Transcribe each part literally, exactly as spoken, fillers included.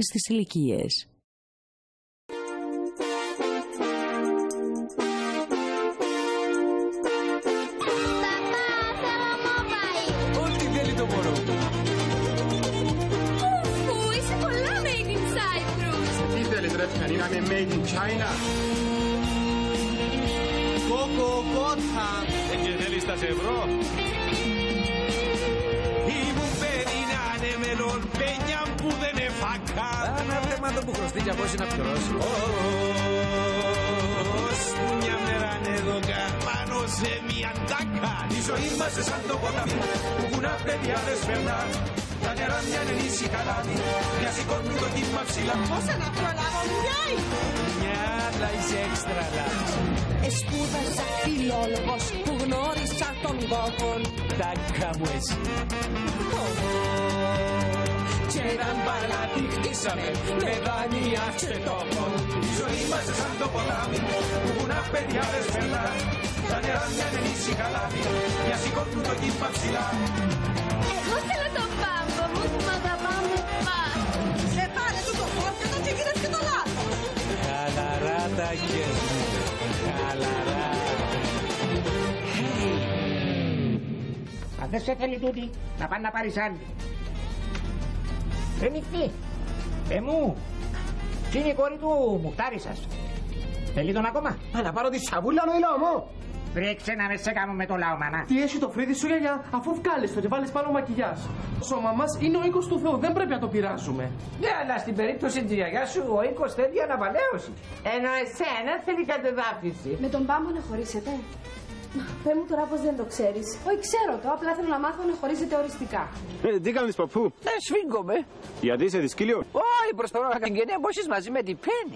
στις ηλικίες. Να είμαι made in China. Κόκο, κότα. Δεν και θέλεις τα σε ευρώ. Ήμουν παιδί να είναι μελον, πένια που δεν εφάκα. Ένα θέμα το που χρωστεί για πόσοι να πληρώσει. Ως που μια μέρα είναι εδώ πάνω σε μια τάκα. Η ζωή μας σαν το ποτάμι που κουνά παιδιά δεν σφαιρνά. Τα νερά μια είναι ήσυχα λάδι, μια σηκώνουν το κύμα ψηλά. Πόσα να προλάβω, μια Μια άλλα είσαι έξτρα λάθος. Εσπούδασα φιλόλογος που γνώρισα τον κόκκον. Τάκα μου εσύ. Και έναν παλάτι χτίσαμε με δάνεια και τόπο. Η ζωή μας σαν το ποτάμι που κουνά παιδιά δεν σφαιρνά. Τα νερά μια είναι ήσυχα λάδι, μια σηκώνουν το κύμα ψηλά. Εγώ θέλω τον πάμπο μου, μα τα πάμε πας. Σε πάρε του το φόρτιο και γίνες και το λάθος. Χαλαρά τα κες μου. Χαλαρά. Αν δεν σε θέλει τούτη, να πάνε να πάρεις άλλη. Ρε νυχτή, ε μου, τι είναι η κόρη του μουχτάρισσας. Θέλει τον ακόμα. Α, να πάρω τη σαβούλα νοηλό μου. Βρέξε να με σε κάνουμε με το λαό, μάνα. Τι έχει το φρύδι σου, γιαγιά, αφού βγάλεις το και βάλεις πάνω μακιγιάζ. Ο σώμα μας είναι ο οίκος του Θεού, δεν πρέπει να το πειράζουμε. Ναι, αλλά στην περίπτωση της γιαγιάς σου ο οίκος θέλει αναβαλαίωση. Ενώ εσένα θέλει κατεδάφιση. Με τον πάμπο να χωρίσετε. Πες μου τώρα πως δεν το ξέρεις. Όχι, ξέρω το, απλά θέλω να μάθω να χωρίσετε οριστικά. Ε, τι κάνεις παππού? Ε, σφίγγομαι. Γιατί είσαι δυσκύλιο? Όχι, προσπαθώ να κάνω γενναία μπώσεις μαζί με την Πέννη.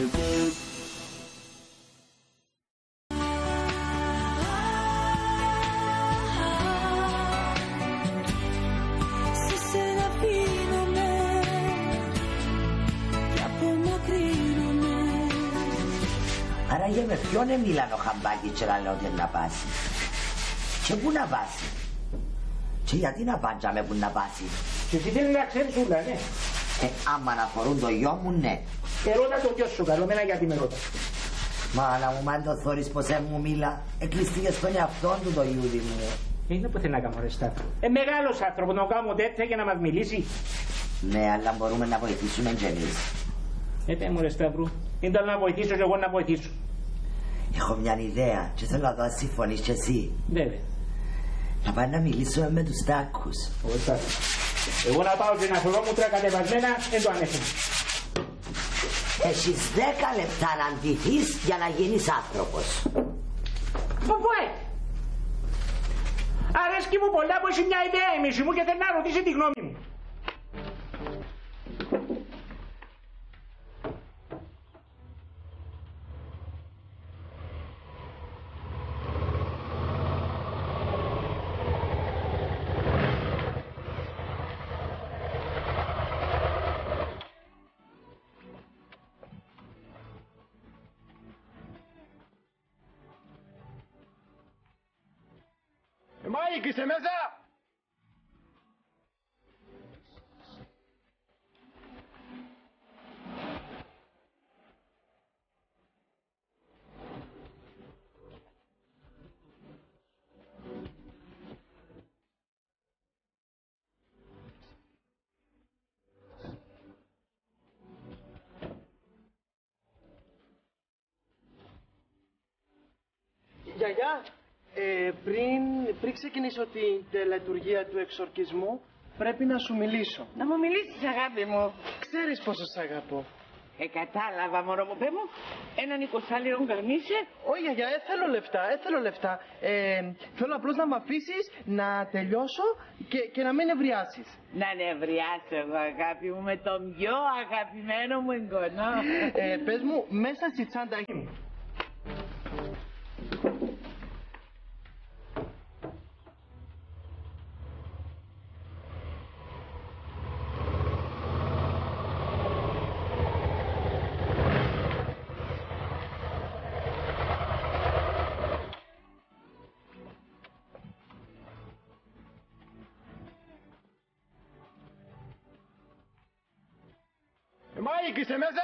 Άραγε με ποιον εμίλαν ο χαμπάκι και να λέω ότι να πάσει. Και πού να πάσει. Και γιατί να πάντζαμε που να πάσει. Και τι θέλει να ξέρεις ούλα, ναι. Ε, άμα να φορούν το γιο μου, ναι. Και ρώτα το γιο σου, καλό μένα γιατί με ρώτα. Μάνα μου, μαν το θωρείς πως ε μου μίλα. Εκλειστήκες στον εαυτόν του το Ιούδη μου. Είναι που θέλει να κάνω ρε Σταύρο. Ε, μεγάλος άνθρωπος να κάνω τέτοια για να μας μιλήσει. Ναι, αλλά μπορούμε να βοηθήσουμε κι εμείς. Ε, πέ μου ρε Σταύρο, είναι το να βοηθήσω και εγώ να βοηθήσω. Έχω μια ιδέα και θέλω να δω αν συμφωνείς κι εσύ. Βέβαια. Να πάμε να μιλήσουμε με τους τάκους. Εγώ να πάω και να φορώ μούτρα κατεβασμένα, δεν το ανέφερα. Έχεις δέκα λεπτά να αντιθείς για να γίνεις άνθρωπος. Ποπουέ! Αρέσκει μου πολλά που έχει μια ιδέα η μίση μου και θέλει να ρωτήσει τη γνώμη μου. Μάικ, είσαι μέσα! Γιαγιά, ε, πριν, πριν ξεκινήσω την τελετουργία του εξορκισμού, πρέπει να σου μιλήσω. Να μου μιλήσεις, αγάπη μου. Ξέρεις πόσο σ' αγαπώ. Ε, κατάλαβα, μωρό μου, πέ μου. Έναν εικοσάλιρο καρνίσε. Όχι, γιαγιά, ε, θέλω λεφτά, ε, θέλω λεφτά. Ε, θέλω απλώς να μ' αφήσεις να τελειώσω και, και να μην νευριάσεις. Να νευριάσω εγώ, αγάπη μου, με τον πιο αγαπημένο μου εγγονό. Ε, πες μου, μέσα στη τσάντα μου. Μάικ, είσαι μέσα!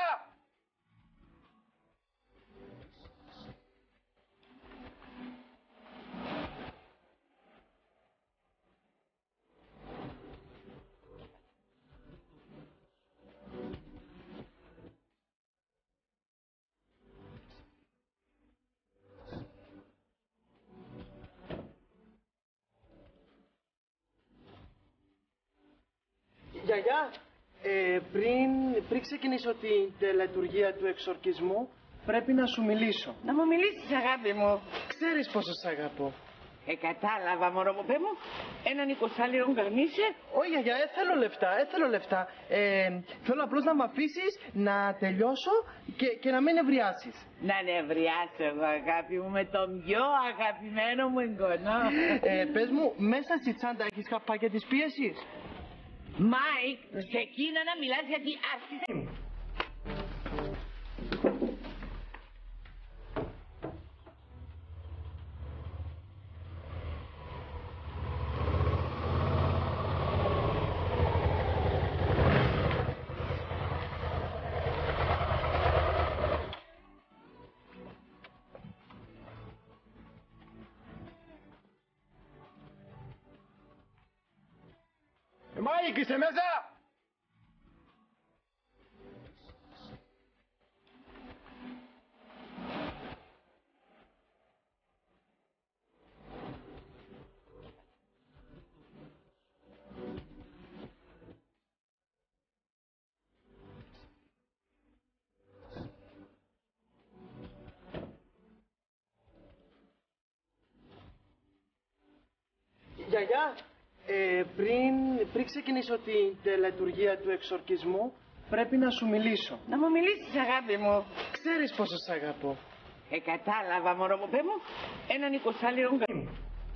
Γιαγιά, ε, πριν, πριν ξεκινήσω την τελετουργία του εξορκισμού, πρέπει να σου μιλήσω. Να μου μιλήσεις, αγάπη μου. Ξέρεις πόσο σ' αγαπώ. Ε, κατάλαβα, μωρό μου, πέ μου. Έναν εικοσάλιρο καρνίσε. Όχι, γιαγιά, ε, θέλω λεφτά, ε, θέλω λεφτά. Ε, θέλω απλώς να μ' αφήσεις να τελειώσω και, και να μην νευριάσεις. Να νευριάσω εγώ, αγάπη μου, με τον πιο αγαπημένο μου εγγονό. Ε, πες μου, μέσα στη τσάντα έχεις καπάκια της πίεσης? Μάικ, ξεκίνα να μιλάς γιατί άρχισε. Μάικ, είσαι μέσα! Γιαγιά, ε, πριν, πριν ξεκινήσω την τελετουργία του εξορκισμού, πρέπει να σου μιλήσω. Να μου μιλήσεις, αγάπη μου. Ξέρεις πόσο σ' αγαπώ. Ε, κατάλαβα, μωρό μου, πέ μου. Έναν εικοσάλιρο καρνίσε.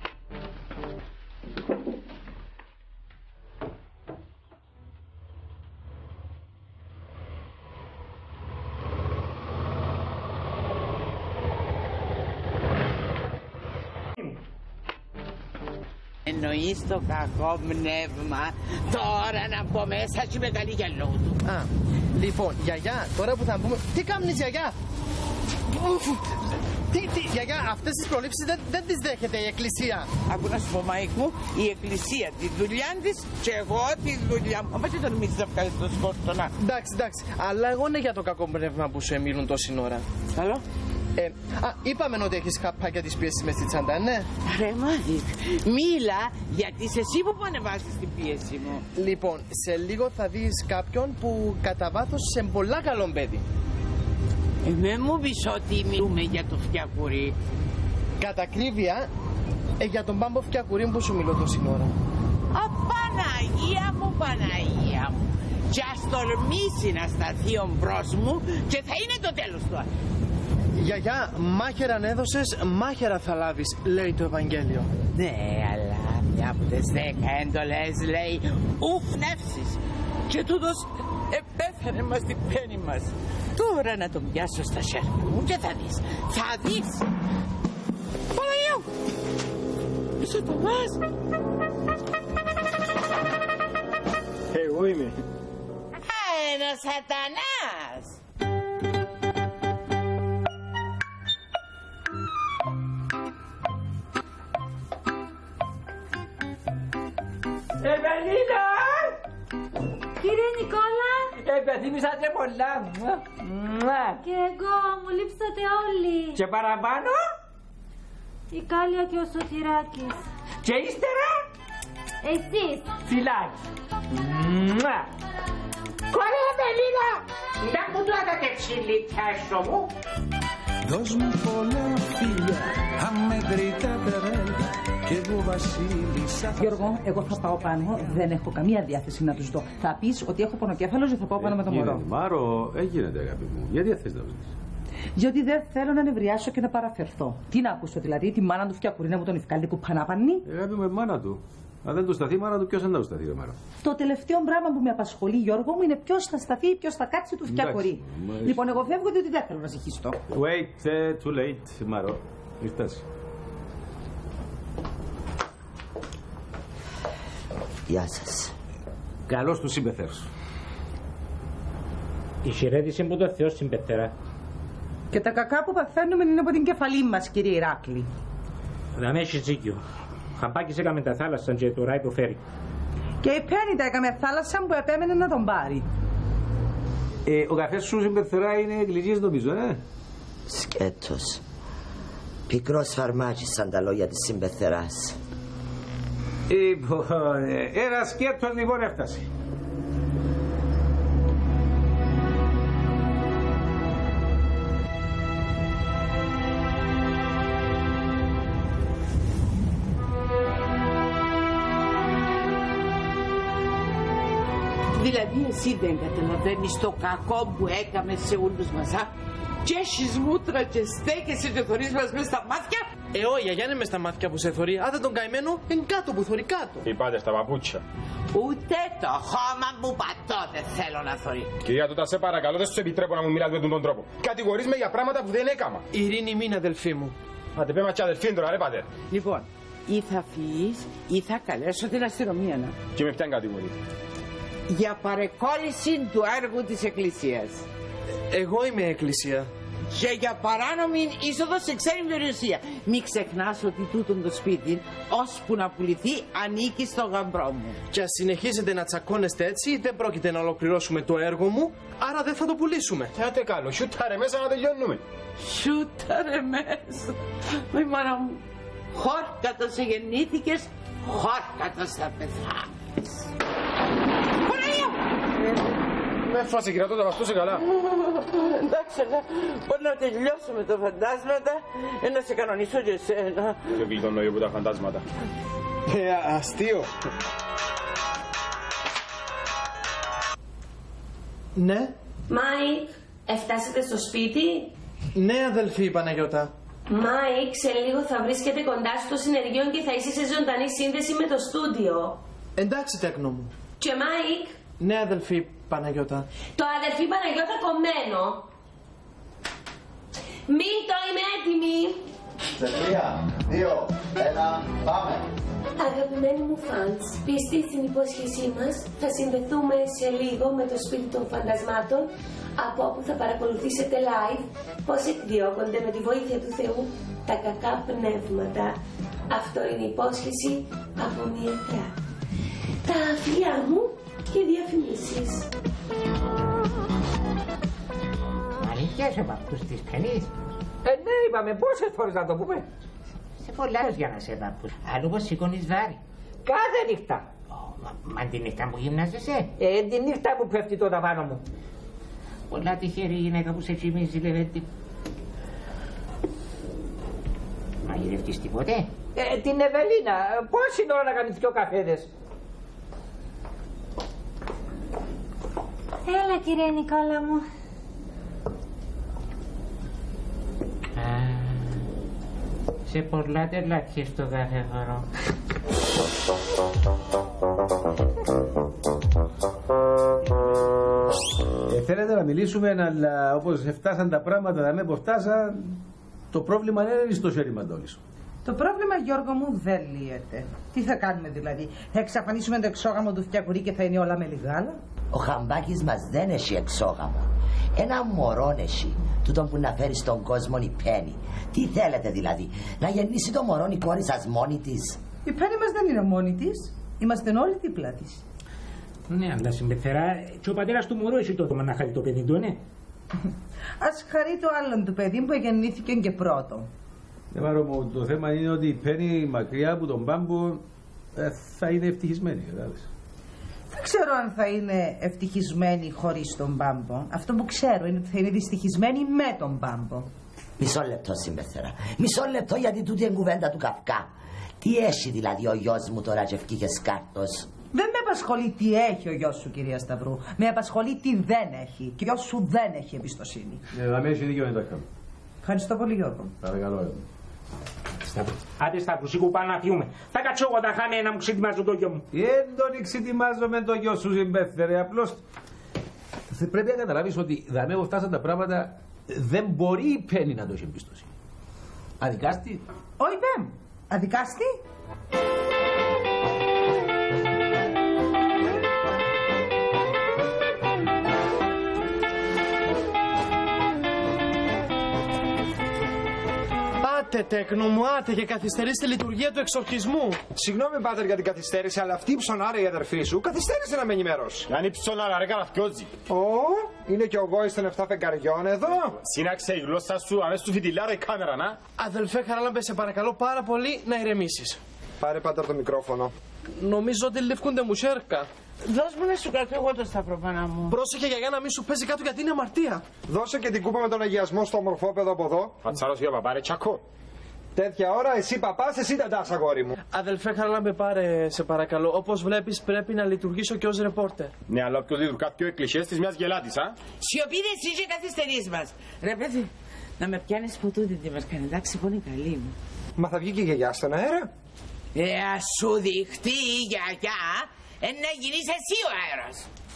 Εννοείς το κακό πνεύμα. Τώρα να μπω μέσα και με καλή γυαλό του. Α, λοιπόν, γιαγιά, τώρα που θα πούμε... Τι κάνεις, γιαγιά? Τι, τι, γιαγιά, αυτές τις προλήψεις δεν, δεν τις δέχεται η εκκλησία. Άκου να σου πω, Μάικ μου, η εκκλησία τη δουλειά της και εγώ τη δουλειά μου. Μα τι τον μίσεις να βγάλεις το σκόρτονα. Εντάξει, εντάξει, αλλά εγώ είναι για το κακό πνεύμα που σου εμίλουν τόση ώρα. Καλό. Ε, α, είπαμε ότι έχεις καπάκια της πίεσης μες στη τσάντα, ναι. Ρε Μάικ, μίλα, γιατί είσαι εσύ που ανεβάσεις την πίεση μου. Λοιπόν, σε λίγο θα δεις κάποιον που κατά βάθος σε πολλά καλό παιδί. Ε, με μου πεις ότι μιλούμε για το φτιακουρί. Κατά ακρίβεια, ε, για τον Πάμπο Φτιακουρί που σου μιλώ τόση ώρα. Α, Παναγία μου, Παναγία μου. Κι ας τολμήσει να σταθεί ο μπρος μου και θα είναι το τέλος του. Γιαγιά, μάχαιρα αν έδωσες, μάχαιρα θα λάβεις, λέει το Ευαγγέλιο. Ναι, αλλά μια από τις δέκα έντολες λέει ουφ νεύσεις. Και τούτος επέθανε μας την πένη μας. Τώρα να τον πιάσω στα χέρια μου και θα δεις, θα δεις. Παναγία μου, είσαι το μας. Εγώ είμαι. Α, ένας σατανάς. Ευελίνα! Κύριε Νικόλα! Επεθύμησατε πολλά. Μουα. Και εγώ, μου λείψατε όλοι. Και παραπάνω? Η Κάλια και ο Σωτηράκης. Και ύστερα? Εσείς. Φιλάκι. Μουα. Κορέ Ευελίνα! Να μου το αγατεψίλι πιάσω μου. Δώσ' μου πολλά φίλια, αμετρητά τερέλια και εγώ βασίλισσα. Γιώργο, εγώ θα πάω πάνω, δεν έχω καμία διάθεση να τους δω. Θα πεις ότι έχω πονοκέφαλο και θα πάω πάνω με το μωρό. Μάρο, έγινε αγάπη μου. Γιατί δεν θες να βγεις? Γιατί δεν θέλω να νευριάσω και να παραφερθώ. Τι να ακούσω δηλαδή, τη μάνα του Φτιακουρίνα μου τον ευκάλει που πανάπαννει. Αγάπη μου, μάνα του. Αν δεν του σταθεί η μάνα του, ποιος θα του σταθεί η μάνα? Το τελευταίο πράγμα που με απασχολεί, Γιώργο μου, είναι ποιος θα σταθεί, ποιος θα κάτσει του Φτιακουρί. Λοιπόν, εγώ φεύγω διότι δεν θέλω να ζυγιστώ. Wait, uh, too late, Μάρο. Ήρθες. Γεια σας. Καλώς τους συμπεθέρους. Η χειρέτηση που το Θεό συμπεθερά. Και τα κακά που παθαίνουμε είναι από την κεφαλή μας, κύριε Ηράκλη. Να με έχεις δίκιο. Χαμπάκης έκαμε τα θάλασσα και τώρα υποφέρει. Και η Πέννη τα έκαμε θάλασσα που επέμενε να τον πάρει. Ε, ο καφές σου συμπεθερά είναι γλυκής νομίζω, ε. Σκέτος. Πικρός φαρμάκης σαν τα λόγια της συμπεθεράς. Λοιπόν, ένα σκέτος λοιπόν έφτασε. Δηλαδή εσύ δεν καταλαβαίνεις το κακό που έκαμε σε όλους μας, α? Και έχεις μούτρα και στέκεσαι και θωρείς μας μες στα μάτια. Ε, όχι, γιαγιά είναι μες στα μάτια που σε θωρεί. Άντε τον καημένο, είναι κάτω που θωρεί κάτω. Είπατε στα παπούτσια. Ούτε το χώμα που πατώ δεν θέλω να θωρεί. Κυρία Τούτα, σε παρακαλώ, δεν σου επιτρέπω να μου μιλάς με τον τρόπο. Κατηγορείς με για πράγματα που δεν έκαμα. Ειρήνη μην, αδελφή μου. Άντε πέμα και αδελφή τώρα, ρε πατέρ. Λοιπόν, ή θα φύγεις ή θα καλέσω την αστυνομία να. Και με ποιαν κατηγορεί? Για παρεκόλληση του έργου της Εκκλησίας. Εγώ είμαι εκκλησία. Και για παράνομη είσοδο σε ξένη περιουσία. Μην ξεχνάς ότι τούτον το σπίτι, ώσπου να πουληθεί, ανήκει στο γαμπρό μου. Και αν συνεχίζετε να τσακώνεστε έτσι, δεν πρόκειται να ολοκληρώσουμε το έργο μου, άρα δεν θα το πουλήσουμε. Κάτε καλό, σούταρε μέσα να τελειώνουμε. Σούταρε μέσα. Μη μάνα μου, χόρκατο σε γεννήθηκες, χόρκατο θα πεθάνεις. Παναγία μου! Με έφασε κυρία Τούτα, βαστούσε καλά. Εντάξει, μπορεί να τελειώσουμε τα φαντάσματα, να σε κανονίσω και εσένα. Και γλιτώνω εγώ τα φαντάσματα. Ε, αστείο. Ναι. Μάικ, εφτάσετε στο σπίτι? Ναι, αδελφή Παναγιώτα. Μάικ, σε λίγο θα βρίσκεται κοντά στο συνεργείο και θα είσαι σε ζωντανή σύνδεση με το στούντιο. Εντάξει, τέκνο μου. Και Μάικ. Ναι, αδελφή Παναγιώτα. Το αδελφή Παναγιώτα κομμένο. Μην το είμαι έτοιμη. Σε τρία, δύο, ένα, πάμε. Αγαπημένοι μου φαντς, πιστοί στην υπόσχεσή μας, θα συνδεθούμε σε λίγο με το σπίτι των φαντασμάτων, από όπου θα παρακολουθήσετε live πώς εκδιώκονται με τη βοήθεια του Θεού τα κακά πνεύματα. Αυτό είναι υπόσχεση από μία θεά. Τα φιλιά μου και διαφημίσεις. Αλήθεια σε παππούς της Πέννης? Ε, ναι, είπαμε, πόσες φορές να το πούμε. Σε πολλές για να σε παππούς. Αλλού πως σηκώνεις βάρη. Κάθε νύχτα. Μα, μα τη νύχτα που γυμνάζεσαι? Ε, τη νύχτα που πέφτει το ταβάνο μου. Πολλά τυχερή γυναίκα που σε τσιμίζει, Λεβέντη. Μαγειρευτείς τίποτε? Ε, την Ευελίνα, πόση ώρα να κάνεις δυο καφέδες. Έλα, κύριε Νικόλα μου. Α, σε πολλά τελάτια στο κάθε χώρο. Ε, θέλετε να μιλήσουμε, αλλά όπως φτάσαν τα πράγματα, να με που φτάσαν, το πρόβλημα δεν είναι στο χέρι Μαντόλης. Το πρόβλημα, Γιώργο μου, δεν λύεται. Τι θα κάνουμε δηλαδή, θα εξαφανίσουμε το εξόγαμο του φτιακουρί και θα είναι όλα με λιγάλα? Ο Χαμπάκης μας δεν έχει εξόγαμο. Ένα μωρό έχει, τούτον που να φέρει στον κόσμο η Πέννη. Τι θέλετε δηλαδή, να γεννήσει το μωρό η κόρη σας μόνη της? Η Πέννη μας δεν είναι μόνη της, είμαστε όλοι δίπλα της. Ναι, αλλά συμπεθερά και ο πατέρας του μωρού έχει το δώμα να χαρεί το παιδί του, ναι. Ας χαρεί το άλλον του παιδί που γεννήθηκε και πρώτο. Ναι, Μάρο μου, το θέμα είναι ότι η Πέννη μακριά από τον Πάμπο ε, θα είναι ευτυχισμένη, κατάλαβες. Δεν ξέρω αν θα είναι ευτυχισμένη χωρίς τον Πάμπο. Αυτό που ξέρω είναι ότι θα είναι δυστυχισμένη με τον Πάμπο. Μισό λεπτό, συμπεθερά. Μισό λεπτό, γιατί τούτη είναι κουβέντα του καυκά. Τι έχει δηλαδή ο γιος μου τώρα και ευκήκε σκάρτος? Δεν με απασχολεί τι έχει ο γιος σου, κυρία Σταυρού. Με απασχολεί τι δεν έχει. Και ο γιος σου δεν έχει εμπιστοσύνη. Ε, να μην έχει δίκιο να τα κάνω. Ευχαριστώ πολύ, Γιώργο. Παρακαλώ. Σταυρού. Άντε Σταυρού, σήκω πάνω να φύγουμε. Θα κάτσω εγώ τα χάμε να μου ξετοιμάζω το γιο μου. Δεν τον ξετοιμάζω με το γιο σου, συμπέφερε. Απλώς πρέπει να καταλάβεις ότι δαμέ που φτάσαν τα πράγματα δεν μπορεί η Πέννη να το έχει εμπιστοσύνη. Αδικάστη. Όχι, Πέμ. Αδικάστη. Άτε, τέκνο μου, άτε και καθυστερείς τη λειτουργία του εξορκισμού. Συγγνώμη, πάτερ, για την καθυστέρηση, αλλά αυτή η ψωνάρα η αδερφή σου καθυστέρησε να με ενημερώσει. Αν η ψωνάρα, ρε καραφιόζη. Ω, είναι και ο γόης των εφτά φεγγαριών εδώ. Σύναξε η γλώσσα σου, αμέσως του φιτιλάρα η κάμερα, να. Αδελφέ Χαράλαμπε, σε παρακαλώ πάρα πολύ να ηρεμήσεις. Πάρε, πάτερ, το μικρόφωνο. Νομίζω ότι λήφκονται μου σέρκα. Δώσ' μου να σου κρατώ εγώ το σταυροπάνα μου. Πρόσεχε γιαγιά να μην σου παίζει κάτω γιατί είναι αμαρτία. Δώσε και την κούπα με τον αγιασμό στο ομορφόπεδο από εδώ. Πατσάρος για παπά, ρε τσακώ. Τέτοια ώρα εσύ παπάς, εσύ ταντάς, αγόρι μου. Αδελφέ Χαράλαμπε, πάρε σε παρακαλώ. Όπως βλέπεις πρέπει να λειτουργήσω και ως ρεπόρτερ. Ναι, αλλά όποιος λειτουργά πιο εκκλησίες της μιας γελάτης, α. Σιωπήρε εσύ και καθυστερείς μας. Ρε παιδί, να με πιάνεις ποτούτη τη μερκανή, εντάξει που είναι καλή μου. Μα θα βγει και η γιαγιά στον αέρα. Ε, ας σου δειχτεί η γιαγιά, ε, να γίνεις εσύ ο αέρας.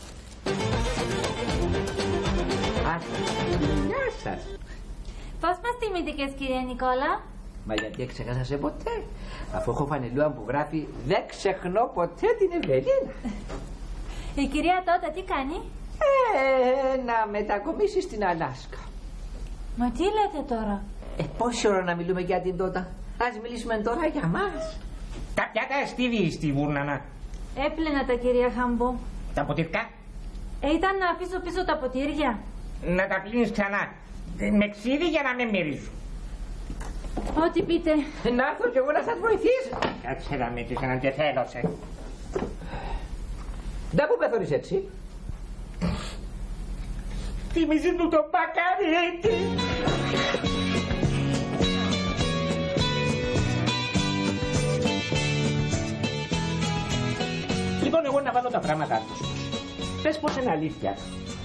Γεια σας. Πώς μας τιμήθηκες, κύριε Νικόλα? Μα γιατί έξεχασα σε ποτέ, αφού έχω φανελούα που γράφει «Δεν ξεχνώ ποτέ την Ευελίνα». Η κυρία τότε τι κάνει? Ε, να μετακομίσει στην Αλάσκα. Μα τι λέτε τώρα? Ε, πόση ώρα να μιλούμε για την τότε. Ας μιλήσουμε τώρα για μας. Τα πιάτα στίβη στη βούρνανα. Έπλαινα τα, κυρία Χαμπού. Τα ποτήρκα. Ε, ήταν να αφήσω πίσω τα ποτήρια. Να τα πλύνεις ξανά. Με ξύδι για να μην μυρίζουν. Ό,τι πείτε. Να έρθω κι εγώ να σας βοηθήσω. Κάτσε να με και έναν τεθέλωσε. Δεν μου πεθαίνεις έτσι. Θυμίζει του το μπακαρίτι. Λοιπόν, εγώ να βάλω τα πράγματα τους. Πες πως είναι αλήθεια.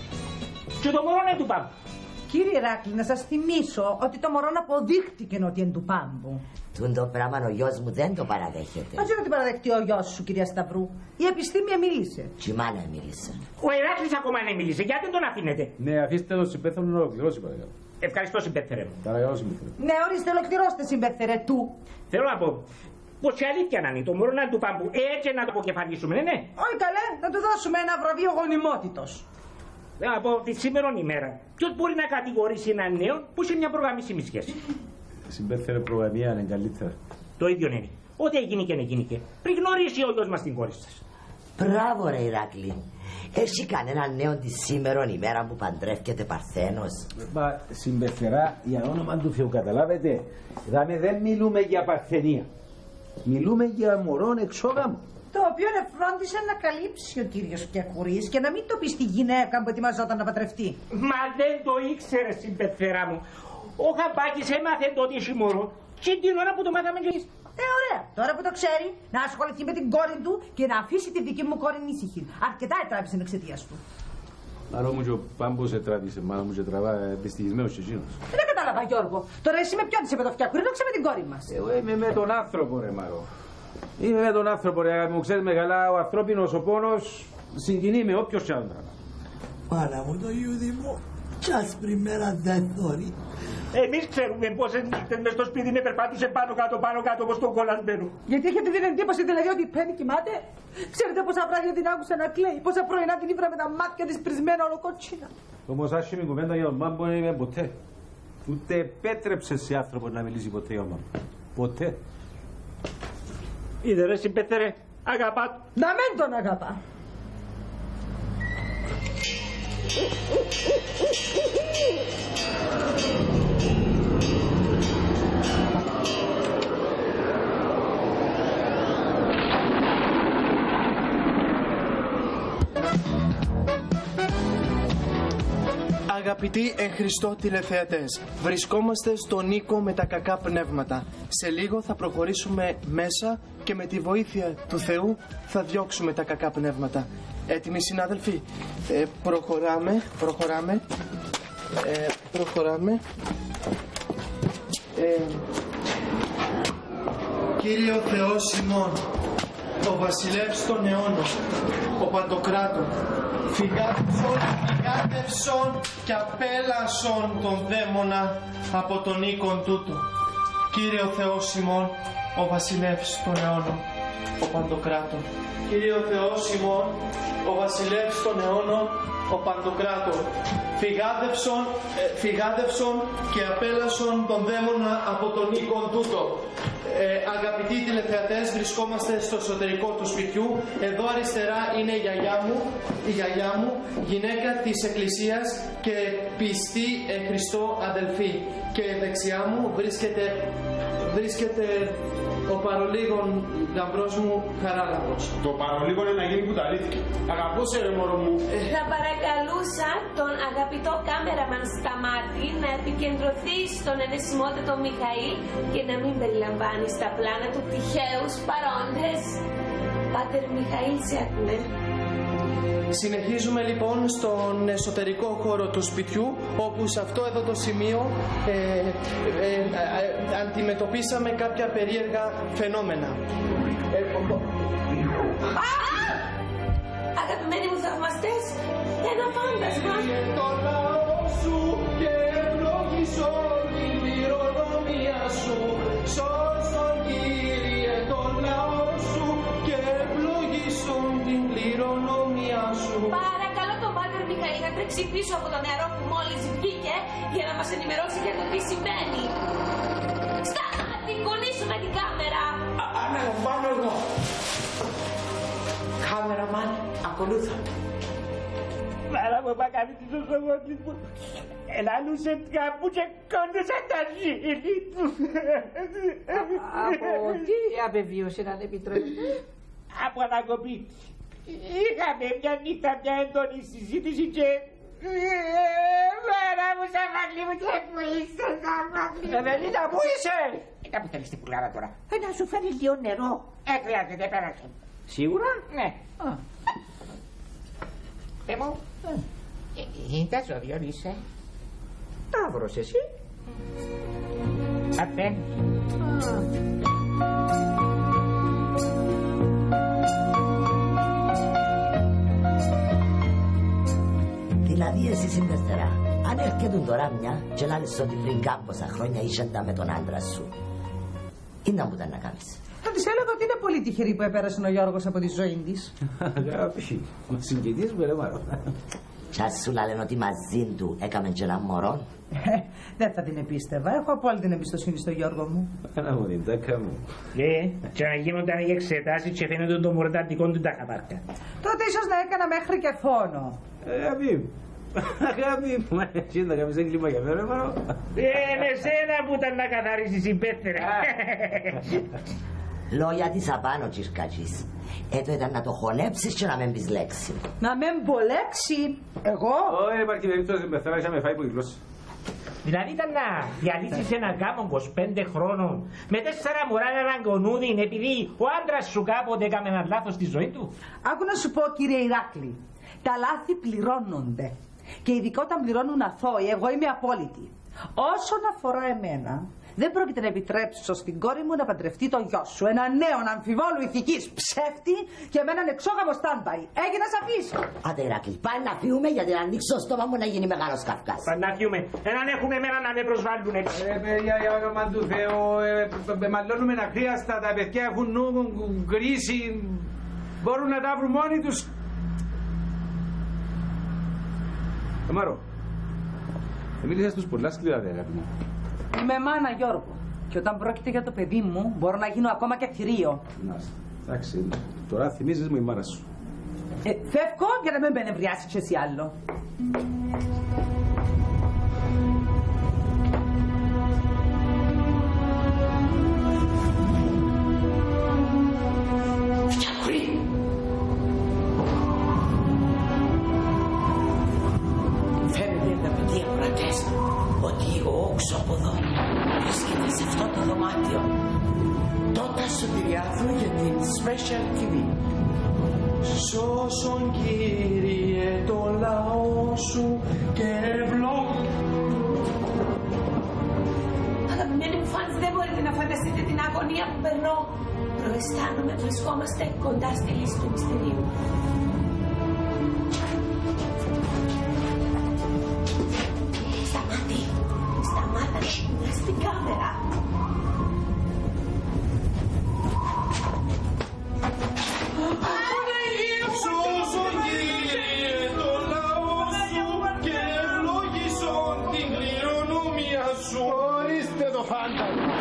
Και το μωρό είναι του πάμπου. Κύριε Ηράκλη, να σας θυμίσω ότι το μωρό αποδείχτηκε ότι είναι του πάμπου. Τούν το πράγμα ο γιος μου δεν το παραδέχεται. Δεν ξέρω τι παραδεχτεί ο γιος σου, κυρία Σταυρού. Η επιστήμια μίλησε. Και η μάνα μίλησε. Ο Ηράκλης ακόμα δεν μίλησε. Γιατί δεν τον αφήνετε? Ναι, αφήστε τον συμπέθερο να ολοκληρώσει, παρακαλώ. Ευχαριστώ, συμπέθερε μου. Παρακαλώ, συμπέθερε. Ναι, ορίστε, ολοκληρώστε, συμπέθερε του. Θέλω να πω. Πως η αλήθεια να είναι, το μωρό να είναι του πάμπου, έτσι να το αποκεφαλίσουμε, ναι, ναι. Όχι καλέ, να του δώσουμε ένα βραβείο γονιμότητος. Από τη σήμερον ημέρα, ποιος μπορεί να κατηγορήσει έναν νέο που σε μια προγραμμίσιμη σχέση? Συμπέθερε προγραμμία είναι καλύτερα. Το ίδιο είναι. Ό,τι έγινε και γίνηκε. Πριν γνωρίσει ο γιος μας την κόρη σας. Μπράβο ρε Ηράκλη. Έχει κανέναν νέο τη σήμερον ημέρα που παντρεύκεται Παρθένος? Μα συμπεθερά για όνομα του Θεού, καταλάβετε. Δάμε δεν μιλούμε για παρθενία. Μιλούμε για μωρόν εξόγαμο. Το οποίο φρόντισε να καλύψει ο κύριος Κιακουρής και να μην το πει στη γυναίκα που ετοιμαζόταν να παντρευτεί. Μα δεν το ήξερε, συμπεθερά μου. Ο Χαμπάκης έμαθε το ότι έχει μωρό και την ώρα που το μάθαμε κι εμείς. Ε, ωραία. Τώρα που το ξέρει, να ασχοληθεί με την κόρη του και να αφήσει τη δική μου κόρη ήσυχη. Αρκετά ετράβησε εξαιτία του. Μαρό μου και ο Πάμπος ετράβησε, μάλλον μου και τραβά δυστυχισμένος και εκείνος. Δεν κατάλαβα, Γιώργο. Τώρα εσύ με ποιον είσαι με το Φτιακούρη, δόξα με την κόρη μας. Εγώ είμαι με τον άνθρωπο, ρε Μαρό. Είμαι με τον άνθρωπο, ρε, μου ξέρεις με καλά, ο ανθρώπινος ο πόνος συγκινεί με όποιος και άντρα. Πάρα μου το Ιούδη μου, κι άσπρη μέρα δεν θωρεί. Εμείς ξέρουμε πόσες νύχτες μες στο σπίτι με περπάτησε πάνω κάτω, πάνω κάτω όπως τον κολλασμένο. Γιατί έχετε την εντύπωση δηλαδή ότι η Πέννη κοιμάται? Ξέρετε πόσα βράδια την άκουσα να κλαίει, πόσα πρωινά την ήβρα με τα μάτια της πρισμένα ολοκότσινα. Όμως άσχημη κουβέντα για τον Πάμπο δεν είπε ποτέ. Ούτε επέτρεψε σε άνθρωπο να μιλήσει ποτέ για μάμπο. Ποτέ. Είδε ρε συμπέθερε, αγαπά του. Να μην τον αγαπά. Αγαπητοί εν Χριστώ τηλεθεατές, βρισκόμαστε στο Νίκο με τα κακά πνεύματα. Σε λίγο θα προχωρήσουμε μέσα και με τη βοήθεια του Θεού θα διώξουμε τα κακά πνεύματα. Έτοιμοι συνάδελφοι? Ε, προχωράμε, προχωράμε, ε, προχωράμε. Ε, Κύριε ο Θεός ημών, ο βασιλεύς των αιώνων, ο Παντοκράτορ, φυγάτευσον, φυγάτευσον και απέλασον τον δαίμονα από τον οίκον τούτο. Κύριε ο Θεός ημών, ο βασιλεύς των αιώνων, ο Παντοκράτορ. Κύριε ο Θεός ημών, ο βασιλεύς των αιώνων, ο Παντοκράτορ. Φυγάδευσον, ε, φυγάδευσον και απέλασον τον δαίμονα από τον οίκον τούτο. Ε, αγαπητοί τηλεθεατές, βρισκόμαστε στο εσωτερικό του σπιτιού. Εδώ αριστερά είναι η γιαγιά μου, η γιαγιά μου, γυναίκα της Εκκλησίας και πιστή ε, Χριστό αδελφή. Και δεξιά μου βρίσκεται, βρίσκεται ο παρολίγων γαμπρός μου Χαράλαμπος. Το παρολίγων είναι να γίνει που τα αλήθεια. Αγαπούσε ρε μωρό μου. Θα παρακαλούσα τον αγαπητό κάμεραμαν Σταμάτη να επικεντρωθεί στον ενεσιμότατο Μιχαήλ και να μην περιλαμβάνει στα πλάνα του τυχαίους παρόντες. Πάτερ Μιχαήλ, σε ακούμε. Συνεχίζουμε λοιπόν στον εσωτερικό χώρο του σπιτιού, όπου σε αυτό εδώ το σημείο ε, ε, ε, ε, αντιμετωπίσαμε κάποια περίεργα φαινόμενα. Ε, Αγαπημένοι μου θαυμαστές, ένα φάντασμα. Το λαό σου και ευλογήσω την κληρονομία σου. Σώσον Κύριε το λαό σου και ευλογήσω την κληρονομία σου. Παρακαλώ τον Πάτερ Μιχαήλ να τρέξει πίσω από το νερό που μόλις βγήκε για να μας ενημερώσει για το τι συμβαίνει. Σταμάτη, κουνήσουμε την κάμερα. Αναλαμβάνω εγώ. Κάμεραμαν, ακολούθω. Μάρα μου πακαλεί τις οσογόνες μου. Ελάλουσαν κάπου και κόντουσαν τα ζήλη του. Από τι απεβίωσε να επιτρέπετε? Από ανακοπή. Είχαμε μια νύχτα μια έντονη συζήτηση και... Μάρα μου, Σαμάκλη μου, και πού είσαι, Σαμάκλη. Ευελίνα, πού είσαι? Να που θέλεις την πουλάρα τώρα. Να σου φέρει λίγο νερό. Ε, χρειάζεται, πέρασε. Σίγουρα? Ναι. Πε μου, τα ζώδιον είσαι. Ταύρος εσύ. Απέν. Δηλαδή εσύ συμπεστερά, αν έρχεται τώρα μια και λάλεις ότι πριν κάμποσα χρόνια ήσαν τα με τον άντρα σου, είναι που ήταν να κάνεις. Θα της έλεγα ότι είναι πολύ τυχερή που έπερασε ο Γιώργος από τη ζωή της. Αγάπη, μα συγκινείς με ρε Μαρό. Κι ας σου λένε ότι μαζί του έκαμε και ένα μωρό. Δεν θα την επίστευα. Έχω απόλυτη την εμπιστοσύνη στο Γιώργο μου. Ένα μου την τάκα μου. Ε, και να γίνονταν οι εξετάσεις και φαίνεται το μορταντικό του τα χαπάρκα. Τότε ίσως να έκανα μέχρι και φόνο. Αγάπη, αγάπη, μα εσύ να κάνεις έγκλημα για μένα, Μαρό. Ε, με σένα που ήταν να καθαρίσεις υπεύθυνα. Λόγια της απάνω, τσιρκατζής. Έτω ήταν να το χωνέψεις και να μην πεις λέξη. Να μην πω λέξη, εγώ. Όχι, υπάρχει περίπτωση με θέλω να με φάει που η γλώσσα. Δηλαδή ήταν να διαλύσεις έναν γάμο είκοσι πέντε χρόνων με τέσσερα μωρά να αναγκονούδιν επειδή ο άντρας σου κάποτε έκαμε ένα λάθος στη ζωή του. Άκου να σου πω, κύριε Ηράκλη, τα λάθη πληρώνονται. Και ειδικά όταν πληρώνουν αθώοι, εγώ είμαι απόλυτη. Όσον αφορά εμένα, δεν πρόκειται να επιτρέψω στην κόρη μου να παντρευτεί το γιο σου. Ένα νέο αμφιβόλου ηθικής ψεύτη και με έναν εξόγαμο στάντμπαϊ. Έγινε σαφής. Άντε Ηράκλη, πάει να φύγουμε γιατί να ανοίξω το στόμα μου να γίνει μεγάλος καυκάς. Πάει να φύγουμε. Έναν έχουμε εμένα να με προσβάλλουν έτσι. Ε, παιδιά, για όνομα του Θεού, ε, μαλλώνουμε αχρίαστα. Τα παιδιά έχουν νου, κρίση. Μπορούν να τα βρουν μόνοι τους. Αμάρο, μίλησες τους πολλά σκληρά, δε, αγάπη μου. Είμαι μάνα, Γιώργο. Και όταν πρόκειται για το παιδί μου, μπορώ να γίνω ακόμα και θηρίο. Να, εντάξει, τώρα θυμίζεις μου η μάνα σου. Ε, φεύγω για να μην με ενευριάσεις και εσύ άλλο. Φαίνεται να πει ακροατές ότι ο όξοποδο βρίσκεται σε αυτό το δωμάτιο. Τότε σωτηριάθου για την Special τι βι. Σώσον Κύριε το λαό σου και ευλόγη. Αγαπημένοι μου φανς, δεν μπορείτε να φανταστείτε την αγωνία που περνώ. Προαισθάνομαι βρισκόμαστε κοντά στη λύση του μυστηρίου. Σταμάτη, σταμάτα, να στην κάμερα. Σώσον Κύριε το λαό σου. Ορίστε το φάντασμα.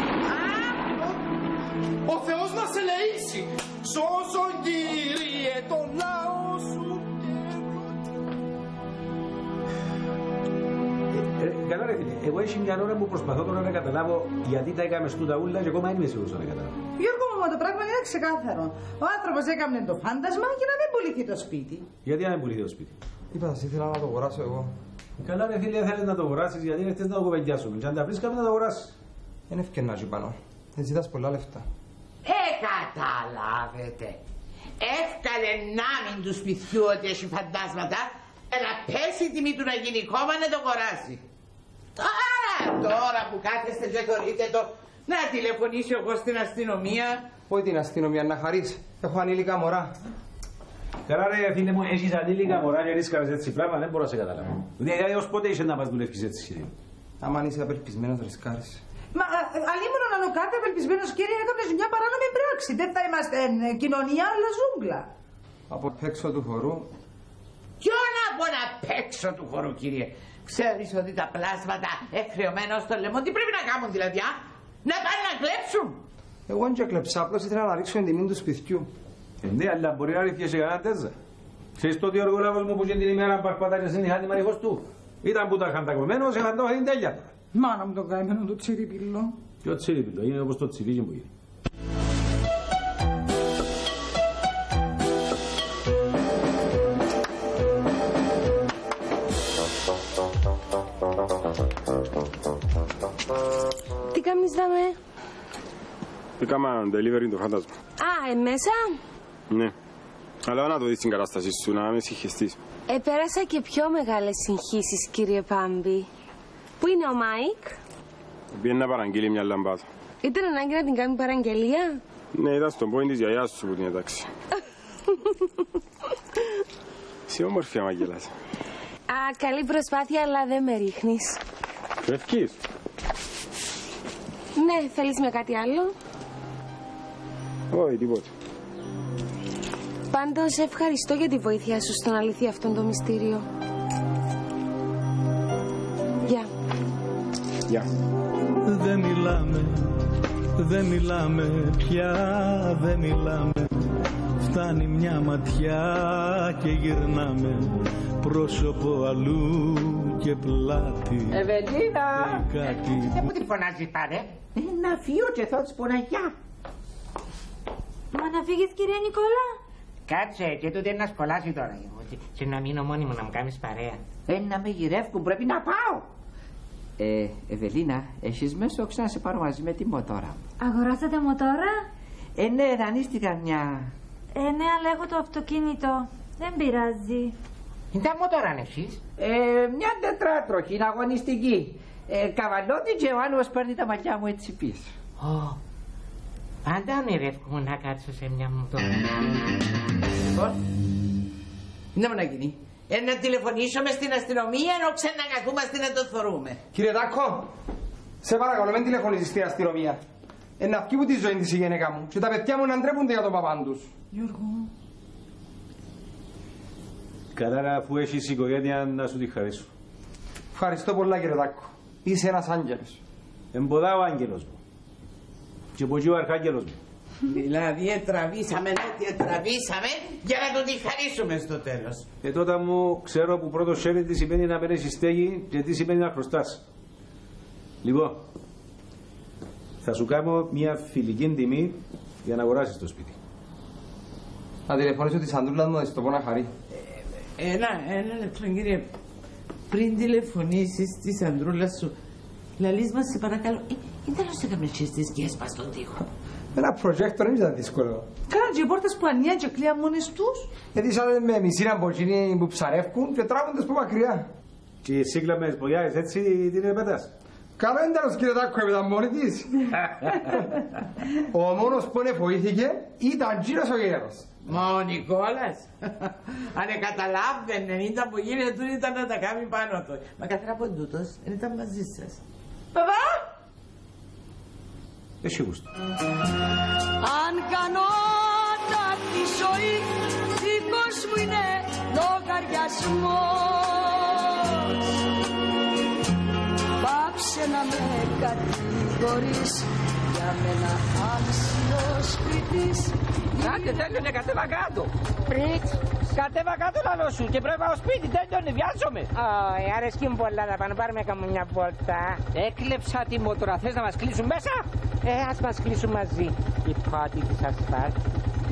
Ο Θεός να σε ελεήσει. Σώσον Κύριε τον λαό σου. Καλά ρε φίλε, εγώ έχει μια ώρα που προσπαθώ τώρα να καταλάβω γιατί τα έκαμε στούτα ούλα και ακόμα δεν είμαι σίγουρος να καταλάβω. Γιώργο μου, το πράγμα είναι ξεκάθαρο. Ο άνθρωπος έκαμε το φάντασμα για να μην πουληθεί το σπίτι. Γιατί να μην πουληθεί το σπίτι? Είπα σας ήθελα να το αγοράσω εγώ. Καλά ρε φίλε, θέλεις να το αγοράσεις γιατί είναι χτες να το κοπεντιάσουμε. Και αν τα βρεις κάπου να το αγοράσεις. Είναι ευκαιρνά πάνω. Δεν ζητάς πολλά λεφτά. Ε, καταλάβετε. Εύκαλε νάμιν του σπιτιού ότι έχει φαντάσματα να πέσει η τιμή του να γίνει κόμμα να το αγοράσει. Τώρα, τώρα που κάθεστε και θεωρείτε το να τηλεφωνήσω εγώ στην αστυνομία. Όχι την αστυνομία, να χαρείς. Έχω ανήλικα μωρά. Καλά ρε φίλε μου, έχεις ανήλικα μωρά και ρίσκαρες έτσι πράγμα, δεν μπορώ να σε καταλάβω. Δηλαδή ως πότε είσαι να μας δουλεύεις έτσι κύριε? Άμα είσαι απελπισμένος ρισκάρεις. Μα αλλήμον να είναι κάθε απελπισμένος κύριε έκανες μια παράνομη πράξη. Δεν θα είμαστε ε, κοινωνία αλλά ζούγκλα. Από έξω του χορού. Ποιον από να παίξω του χορού κύριε? Ξέρεις ότι τα πλάσματα εκχρεωμένα στο λαιμό τι πρέπει να κάνουν δηλαδή, α? Να πάνε να κλέψουν. Εγώ δεν κλέψα, απλώς ήθελα να ρίξω την τιμή του σπιτιού. Ε, ναι, αλλά μπορεί να ρίχνει σε κανένα τέζα. Ξέρεις τότε ο εργολάβος μου που είχε την ημέρα παρπατάει στην είχα τη μαριχός του. Ήταν που τα είχαν τα κομμένος, είχαν το την τέλεια. Μάνα μου τον καημένο το τσιρίπιλο. Ποιο τσιρίπιλο, είναι όπως το τσιρίκι που είναι. Τι κάνεις δάμε? Έκανα delivery το φάντασμα. Α, ε, μέσα? Ναι. Αλλά να το δεις την κατάσταση σου, να με συγχυστείς. Ε, πέρασα και πιο μεγάλες συγχύσεις, κύριε Πάμπη. Πού είναι ο Μάικ? Πήγαινε να παραγγείλει μια λαμπάδα. Ήταν ανάγκη να την κάνει παραγγελία? Ναι, ήταν στον πόιν της γιαγιάς σου που την έταξε. Είσαι όμορφη άμα γελάς. Α, καλή προσπάθεια, αλλά δεν με ρίχνεις. Φεύγεις? Ναι, θέλεις με κάτι άλλο? Όχι, τίποτα. Πάντως, ευχαριστώ για τη βοήθεια σου στο να λυθεί αυτό το μυστήριο. Γεια. Γεια. Δεν μιλάμε, δεν μιλάμε πια, δεν μιλάμε. Φτάνει μια ματιά και γυρνάμε πρόσωπο αλλού και πλάτη. Ευελίνα! Κάτι Δεν μου τη φωνάζει πάνε. Να φύγω και θα της πω να γεια. Μα να φύγεις κυρία Νικόλα? Κάτσε και τούτε να σκολάσει τώρα. Και να μείνω μόνη μου να μου κάνεις παρέα. Ε, να με γυρεύκουν, πρέπει να πάω. Ε, Ευελίνα, έχεις μέσο να σε πάρω μαζί με τη μοτόρα. Αγοράσατε μοτόρα? Ε, ναι, δανείστηκα μια. Ε, ναι, αλλά έχω το αυτοκίνητο. Δεν πειράζει. Είναι τα μοτόρα εσείς? Ε, μια τετράτροχη, είναι αγωνιστική. Ε, καβαλώτη και ο άλλος παίρνει τα μαλλιά μου έτσι πίσω. Oh. Πάντα ονειρεύκομαι να κάτσω σε μια μοτόρα. Λοιπόν, τι να γίνει. Ε, να τηλεφωνήσουμε στην αστυνομία ενώ ξανακαθούμαστε να το θωρούμε. Κύριε Τάκο, σε παρακαλώ μην τηλεφωνήσεις στην αστυνομία. Ε, να βγει που τη ζωή της η γυναίκα μου και τα παιδιά μου να ντρέπονται για τον παπάν τους. Γιώργο. Καλά, αφού έχεις οικογένεια να σου τη χαρίσω. Ευχαριστώ πολλά κύριε Τάκο. Είσαι ένας άγγελος. Εμποδά ο άγγελος μου. Και από εκεί ο αρχάγγελος μου. Δηλαδή ετραβήσαμε, ότι ετραβήσαμε για να τον τη χαρίσουμε στο τέλος. Ε, τότε μου ξέρω που πρώτο χέρι τι σημαίνει να παίρνεις στέγη και τι σημαίνει να χρωστάς. Λοιπόν, θα σου κάνω μια φιλική τιμή για να αγοράσεις το σπίτι. Να τηλεφωνήσω τη Σαντούλα μου να της το πω να χαρεί. Ένα, ένα λεπτό κύριε. Πριν τηλεφωνήσεις τη Σαντρούλα σου, λαλείς μας σε παρακαλώ, ε, είναι τέλος έκαμε και στις σκιές πας στον τοίχο. Ένα projector δεν ήταν δύσκολο. Κάναν και οι πόρτες που ανοίγαν και κλείαν μόνες τους. Γιατί σαν με μισή ραμποτζίνη που ψαρεύκουν και τράβονται που μακριά. Και η σύγκλα με τις πογιάες έτσι την επέτας. Καλό είναι τέλος κύριε Τάκο έπαιταν μόνη της. Ο μόνος που εφοήθηκε ήταν γύρος ο γέρος. Μα ο Νικόλας, αν καταλάβαινε, ήταν που γίνεται του ήταν να τα κάνει πάνω του. Μα καθένα από τούτος, δεν ήταν μαζί σας. Παπά! Έχει γούστο. Αν κανόνα τη ζωή, δικός μου είναι λογαριασμός. Πάψε να να με κατηγορείς για μένα άξιος κριτής. Άντε τέλειωνε, κατέβα κάτω. Πριτ, Κατέβα κάτω λαλό σου και πρέπει να πάω σπίτι, τέλειωνε, βιάζομαι. όχι, αρέσκει μου πολλά να πάμε, πάρουμε καμιά βόλτα. Έκλεψα τη μότορα, θες να μας κλείσουν μέσα? Ε, ας μας κλείσουν μαζί. Η πάτη της ασφάλτης.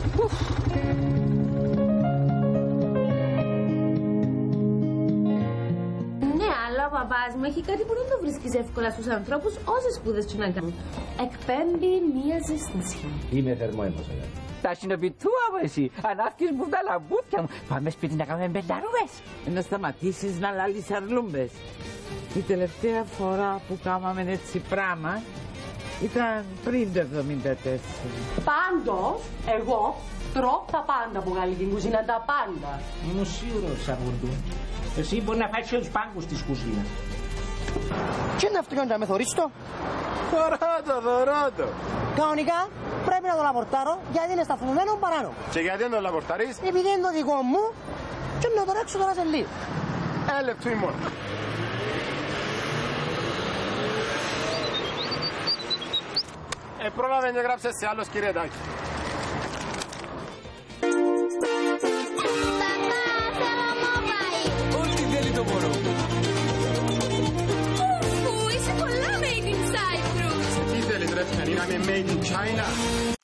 Ναι, αλλά ο παπάς μου έχει κάτι που δεν το βρίσκεις εύκολα στους ανθρώπους όσες σπούδες του να κάνουν. Εκπέμπει μία ζεστασιά. Είμαι θερμόαιμος, αγάπη. Τα συνοπιτούα μου εσύ, ανάφκεις μου τα λαμπούθια μου. Πάμε σπίτι να κάνουμε μπελαρούες. Να σταματήσεις να λάλεις αρλούμπες. Η τελευταία φορά που κάμαμε έτσι πράγμα ήταν πριν το εβδομήντα τέσσερα. Πάντως, εγώ τρώω τα πάντα από γαλλική κουζίνα, τα πάντα. Είμαι σίγουρος, Αγγοντού. Εσύ μπορεί να φάει και τους πάγκους της κουζίνας. Τι είναι αυτό να με θωρείς το? Θωράτο, θωράτο. Κανονικά πρέπει να το λαπορτάρω γιατί είναι σταθμωμένο παράνω. Και γιατί δεν το λαπορτάρεις? Επειδή είναι το δικό μου και να το ρέξω τώρα σε λίγο. Ένα λεπτό μόνο. Ε, πρόλαβε και γράψε σε άλλος, κύριε Τάκη. Ό,τι θέλει το μωρό. Ου, είσαι πολλά made in Cyprus. Τι θέλεις ρε, να είναι made in China?